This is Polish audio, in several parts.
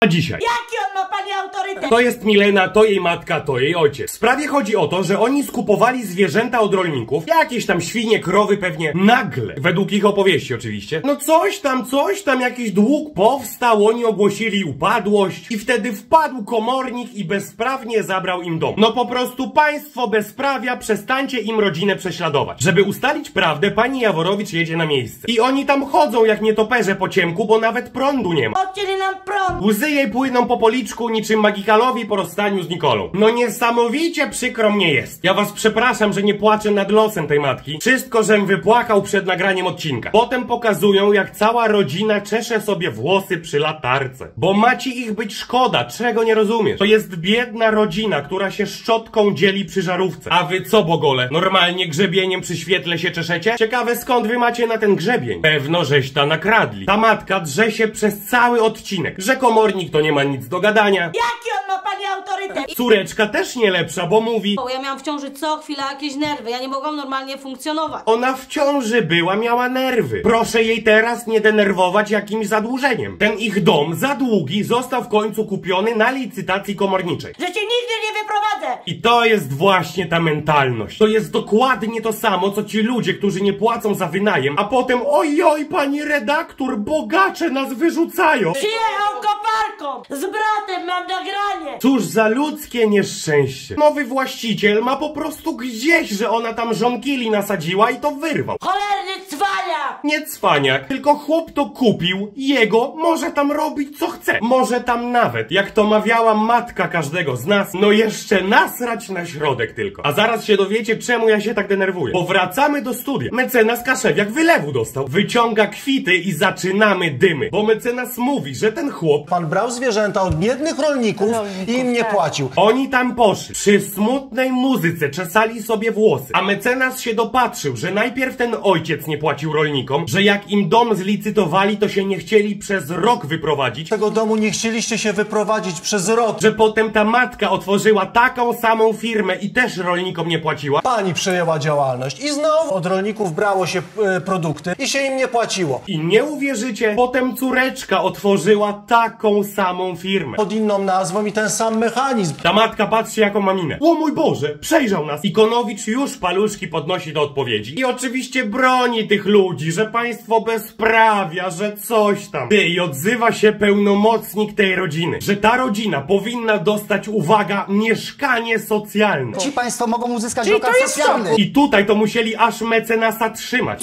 A dzisiaj? Jaki on ma, panie, autorytet? To jest Milena, to jej matka, to jej ojciec. W sprawie chodzi o to, że oni skupowali zwierzęta od rolników, jakieś tam świnie, krowy pewnie, nagle, według ich opowieści oczywiście. No coś tam, jakiś dług powstał, oni ogłosili upadłość i wtedy wpadł komornik i bezprawnie zabrał im dom. No po prostu państwo bezprawia, przestańcie im rodzinę prześladować. Żeby ustalić prawdę, pani Jaworowicz jedzie na miejsce. I oni tam chodzą jak nietoperze po ciemku, bo nawet prądu nie ma. Odcięli nam prąd. Łzy jej płyną po policzku niczym Magikalowi po rozstaniu z Nikolą. No niesamowicie przykro mnie jest. Ja was przepraszam, że nie płaczę nad losem tej matki. Wszystko, żem wypłakał przed nagraniem odcinka. Potem pokazują, jak cała rodzina czesze sobie włosy przy latarce. Bo ma ci ich być szkoda, czego nie rozumiesz? To jest biedna rodzina, która się szczotką dzieli przy żarówce. A wy co, bogole? Normalnie grzebieniem przy świetle się czeszecie? Ciekawe, skąd wy macie na ten grzebień? Pewno żeś ta nakradli. Ta matka drze się przez cały odcinek, że komornik to nie ma nic do gadania. Jaki on ma, panie, autorytet? Córeczka też nie lepsza, bo mówi... Bo ja miałam w ciąży co chwila jakieś nerwy, ja nie mogłam normalnie funkcjonować. Ona w ciąży była, miała nerwy. Proszę jej teraz nie denerwować jakimś zadłużeniem. Ten ich dom za długi został w końcu kupiony na licytacji komorniczej. Że cię nigdy nie wyprowadzę! I to jest właśnie ta mentalność. To jest dokładnie to samo, co ci ludzie, którzy nie płacą za wynajem, a potem ojoj, pani redaktor, bogacze nas wyrzucają. Przyjechał koparką! Z bratem mam nagranie! Cóż za ludzkie nieszczęście. Nowy właściciel ma po prostu gdzieś, że ona tam żonkili nasadziła i to wyrwał. Cholerny cwania! Nie cwaniak, tylko chłop to kupił, jego, może tam robić co chce. Może tam nawet, jak to mawiała matka każdego z nas, no jeszcze nasrać na środek tylko. A zaraz się dowiecie, czemu ja się tak denerwuję. Bo wracamy do studia. Mecenas Kaszewiak wylewu dostał. Wyciąga kwity i zaczynamy dymy. Bo mecenas mówi, że ten chłop... Pan brał zwierzęta od biednych rolników i im nie płacił. Oni tam poszli. Przy smutnej muzyce czesali sobie włosy. A mecenas się dopatrzył, że najpierw ten ojciec nie płacił rolnikom, że jak im dom zlicytowali, to się nie chcieli przez rok wyprowadzić. Z tego domu nie chcieliście się wyprowadzić przez rok. Że potem ta matka otworzyła taką samą firmę i też rolnikom nie płaciła. Pani przejęła działalność i znowu od rolników brało się produkty i się im nie płaciło. I nie uwierzycie, potem córeczka otworzyła taką samą firmę. Pod inną nazwą i ten sam mechanizm. Ta matka patrzy jaką ma minę. O mój Boże, przejrzał nas. Ikonowicz już paluszki podnosi do odpowiedzi. I oczywiście broni tych ludzi, że państwo bezprawia, że coś tam. I odzywa się pełnomocnik tej rodziny, że ta rodzina powinna dostać, uwaga, mieszkanie socjalne. Ci państwo mogą uzyskać lokal socjalny. I tutaj to musieli aż mecenasa trzymać.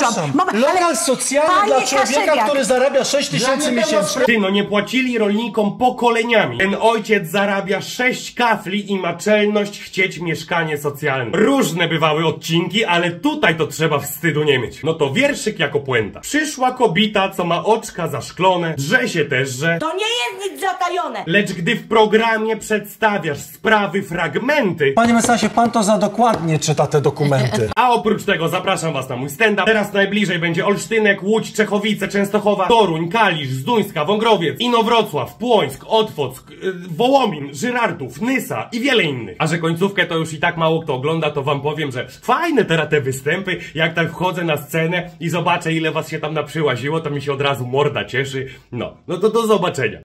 Lokal socjalny dla człowieka, który zarabia 6 tysięcy miesięcznie. Ty, no nie płacili rolnikom pokoleniami. Ten ojciec zarabia 6 kafli i ma czelność chcieć mieszkanie socjalne. Różne bywały odcinki, ale tutaj to trzeba wstydu nie mieć. No to wierszyk jako puenta. Przyszła kobita, co ma oczka zaszklone, drze się też, że... To nie jest nic zatajone! Lecz gdy w programie przedstawiasz sprawy, fragmenty... Panie mecenasie, pan to za dokładnie czyta te dokumenty. A oprócz tego zapraszam was na mój stand-up. Teraz najbliżej będzie Olsztynek, Łódź, Czechowice, Częstochowa, Toruń, Kalisz, Zduńska, Wągrowiec, Inowrocław, Płońsk, Otwock, Wołomin, Żyrardów, Nysa i wiele innych. A że końcówkę to już i tak mało kto ogląda, to wam powiem, że fajne teraz te występy, jak tak wchodzę na scenę i zobaczę, ile was się tam naprzyłaziło, to mi się od razu morda cieszy. No to do zobaczenia.